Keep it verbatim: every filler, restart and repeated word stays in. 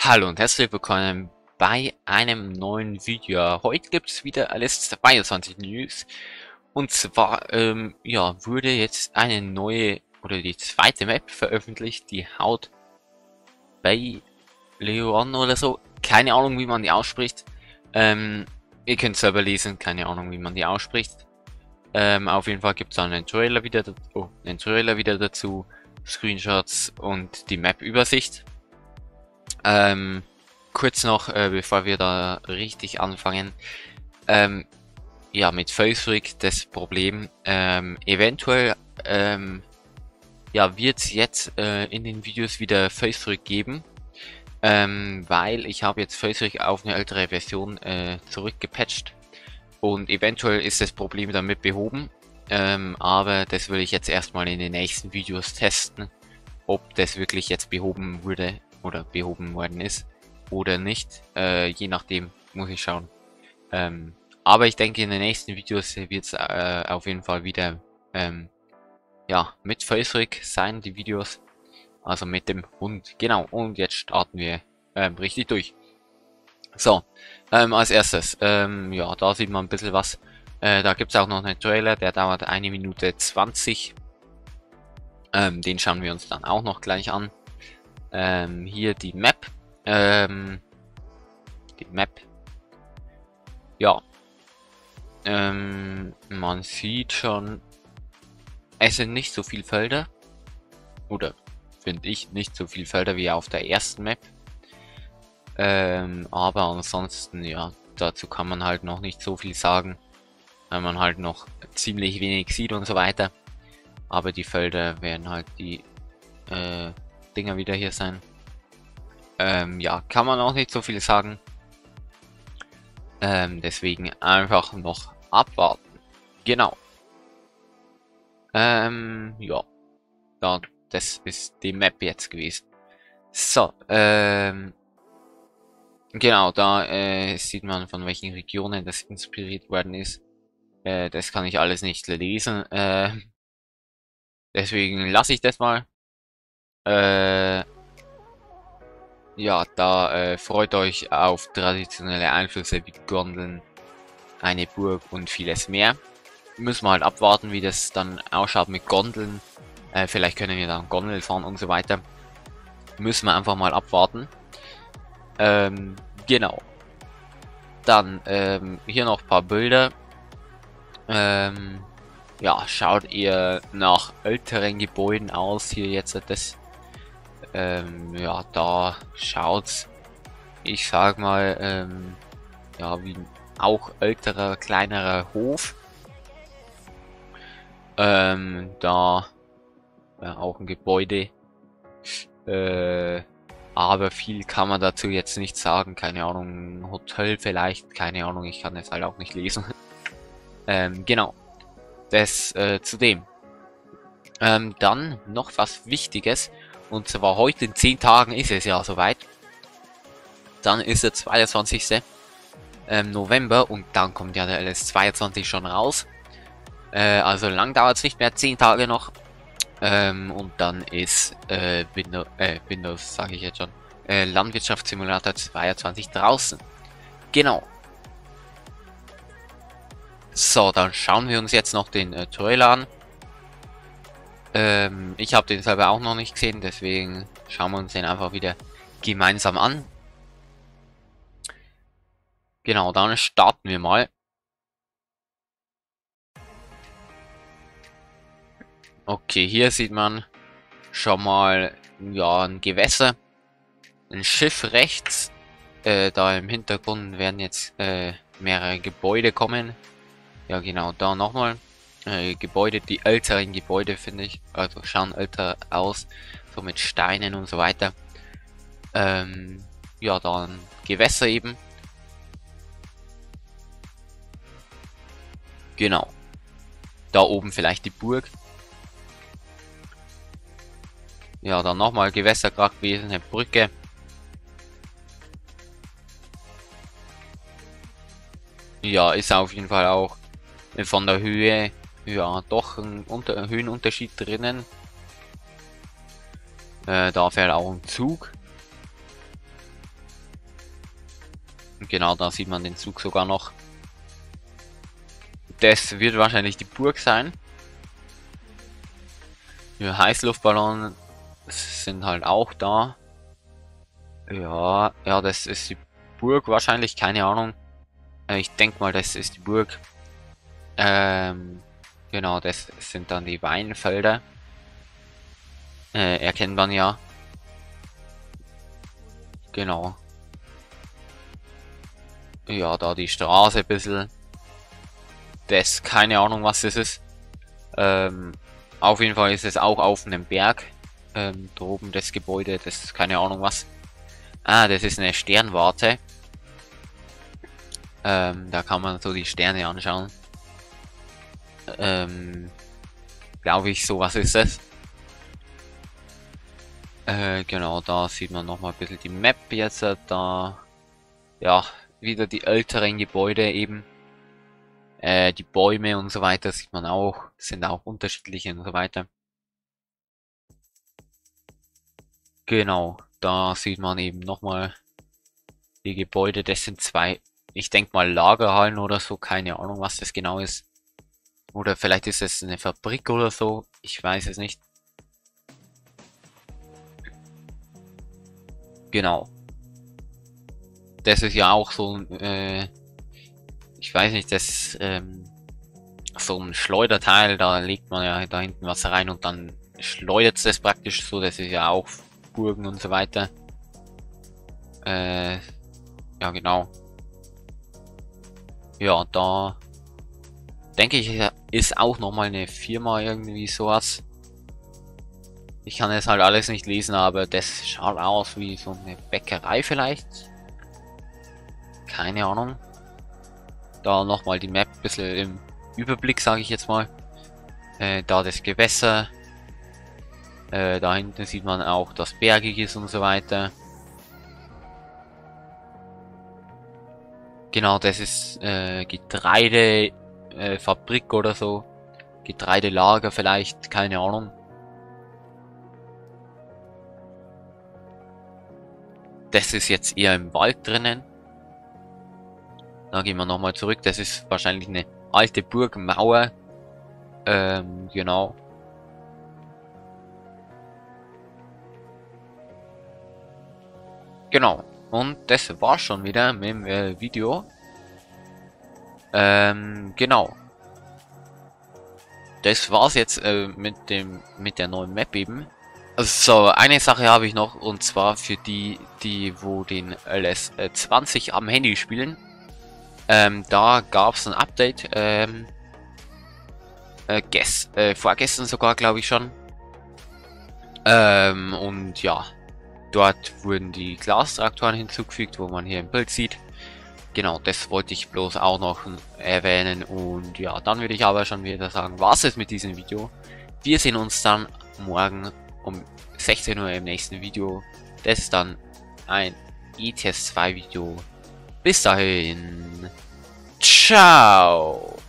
Hallo und herzlich willkommen bei einem neuen Video. Heute gibt es wieder alles zweiundzwanzig News. Und zwar, ähm, ja, wurde jetzt eine neue oder die zweite Map veröffentlicht, die Haut bei Leon oder so. Keine Ahnung, wie man die ausspricht. Ähm, ihr könnt selber lesen, keine Ahnung, wie man die ausspricht. Ähm, auf jeden Fall gibt es einen Trailer wieder, oh, einen Trailer wieder dazu, Screenshots und die Map-Übersicht. Ähm, kurz noch, äh, bevor wir da richtig anfangen, ähm, ja, mit Phasefreak das Problem, ähm, eventuell, ähm, ja, wird es jetzt äh, in den Videos wieder Phasefreak geben, ähm, weil ich habe jetzt Phasefreak auf eine ältere Version äh, zurückgepatcht und eventuell ist das Problem damit behoben, ähm, aber das will ich jetzt erstmal in den nächsten Videos testen, ob das wirklich jetzt behoben wurde oder behoben worden ist oder nicht. Äh, je nachdem muss ich schauen. Ähm, aber ich denke, in den nächsten Videos wird es äh, auf jeden Fall wieder ähm, ja, mit Phasefreak sein, die Videos. Also mit dem Hund. Genau, und jetzt starten wir ähm, richtig durch. So, ähm, als erstes, ähm, ja, da sieht man ein bisschen was. Äh, da gibt es auch noch einen Trailer, der dauert eine Minute zwanzig. Ähm, den schauen wir uns dann auch noch gleich an. Ähm, hier die Map. Ähm, die Map. Ja. Ähm, man sieht schon, es sind nicht so viele Felder. Oder finde ich nicht so viele Felder wie auf der ersten Map. Ähm, aber ansonsten, ja, dazu kann man halt noch nicht so viel sagen. Weil man halt noch ziemlich wenig sieht und so weiter. Aber die Felder werden halt die äh, Dinger wieder hier sein. Ähm, ja, kann man auch nicht so viel sagen. Ähm, deswegen einfach noch abwarten. Genau. Ähm, ja. Da, das ist die Map jetzt gewesen. So, ähm, genau, da äh, sieht man, von welchen Regionen das inspiriert worden ist. Äh, das kann ich alles nicht lesen. Äh, deswegen lasse ich das mal. Äh, ja, da äh, freut euch auf traditionelle Einflüsse wie Gondeln, eine Burg und vieles mehr. Müssen wir halt abwarten, wie das dann ausschaut mit Gondeln. Äh, vielleicht können wir dann Gondel fahren und so weiter. Müssen wir einfach mal abwarten. Ähm, genau. Dann ähm, hier noch ein paar Bilder. Ähm, ja, schaut ihr nach älteren Gebäuden aus. Hier jetzt das. Ähm, ja, da schaut's, ich sag mal, ähm, ja, wie ein auch älterer, kleinerer Hof. Ähm, da ja, auch ein Gebäude. Äh, aber viel kann man dazu jetzt nicht sagen. Keine Ahnung, ein Hotel vielleicht. Keine Ahnung, ich kann es halt auch nicht lesen. ähm, genau. Das äh, zu dem. Ähm, dann noch was Wichtiges. Und zwar heute in zehn Tagen ist es ja soweit. Dann ist der zweiundzwanzigste Ähm, November und dann kommt ja der L S zweiundzwanzig schon raus. Äh, also lang dauert es nicht mehr, zehn Tage noch. Ähm, und dann ist äh, Windows, äh, Windows sage ich jetzt schon, äh, Landwirtschaftssimulator zweiundzwanzig draußen. Genau. So, dann schauen wir uns jetzt noch den äh, Trailer an. Ähm, ich habe den selber auch noch nicht gesehen, deswegen schauen wir uns den einfach wieder gemeinsam an. Genau, dann starten wir mal. Okay, hier sieht man schon mal ja ein Gewässer, ein Schiff rechts. Äh, da im Hintergrund werden jetzt äh, mehrere Gebäude kommen. Ja genau, da nochmal äh, Gebäude, die älteren Gebäude finde ich, also schauen älter aus, so mit Steinen und so weiter. Ähm, ja, dann Gewässer eben. Genau. Da oben vielleicht die Burg. Ja, dann nochmal Gewässer gerade gewesen, eine Brücke. Ja, ist auf jeden Fall auch von der Höhe, ja, doch ein Unter Höhenunterschied drinnen. Äh, da fährt auch ein Zug. Genau, da sieht man den Zug sogar noch. Das wird wahrscheinlich die Burg sein. Die Heißluftballons sind halt auch da. Ja, ja, das ist die Burg wahrscheinlich, keine Ahnung. Äh, Ich denke mal, das ist die Burg. Ähm, genau, das sind dann die Weinfelder. Äh, erkennt man ja. Genau. Ja, da die Straße ein bisschen. Das, keine Ahnung, was das ist. Ähm, auf jeden Fall ist es auch auf einem Berg. Ähm, da oben das Gebäude, das ist keine Ahnung was. Ah, das ist eine Sternwarte. Ähm, da kann man so die Sterne anschauen. Ähm, glaube ich, sowas ist es. Äh, genau, da sieht man noch mal ein bisschen die Map jetzt. Da, ja, wieder die älteren Gebäude eben. Äh, die Bäume und so weiter sieht man auch. Sind auch unterschiedliche und so weiter. Genau, da sieht man eben nochmal die Gebäude. Das sind zwei, ich denke mal Lagerhallen oder so. Keine Ahnung, was das genau ist. Oder vielleicht ist es eine Fabrik oder so. Ich weiß es nicht. Genau. Das ist ja auch so ein, äh, ich weiß nicht, das, ähm, so ein Schleuderteil, da legt man ja da hinten was rein und dann schleudert es das praktisch so. Das ist ja auch Burgen und so weiter. Äh, ja genau. Ja, da denke ich, ist auch nochmal eine Firma irgendwie sowas. Ich kann jetzt halt alles nicht lesen, aber das schaut aus wie so eine Bäckerei vielleicht. Keine Ahnung. Da nochmal die Map ein bisschen im Überblick, sage ich jetzt mal. Äh, da das Gewässer. Äh, da hinten sieht man auch, dass bergig ist und so weiter. Genau, das ist äh, Getreidefabrik äh, Fabrik oder so. Getreidelager vielleicht, keine Ahnung. Das ist jetzt eher im Wald drinnen. Da gehen wir nochmal zurück. Das ist wahrscheinlich eine alte Burgmauer. Ähm, genau. Genau. Und das war's schon wieder mit dem äh, Video. Ähm, genau. Das war's jetzt äh, mit dem mit der neuen Map eben. So, eine Sache habe ich noch, und zwar für die, die wo den L S zwanzig am Handy spielen. Ähm, da gab es ein Update, ähm, äh, gest, äh, vorgestern sogar, glaube ich schon. Ähm, und ja, dort wurden die Glastraktoren hinzugefügt, wo man hier im Bild sieht. Genau, das wollte ich bloß auch noch erwähnen. Und ja, dann würde ich aber schon wieder sagen, was ist mit diesem Video. Wir sehen uns dann morgen um sechzehn Uhr im nächsten Video. Das ist dann ein E T S zwei Video. Bis dahin. Ciao.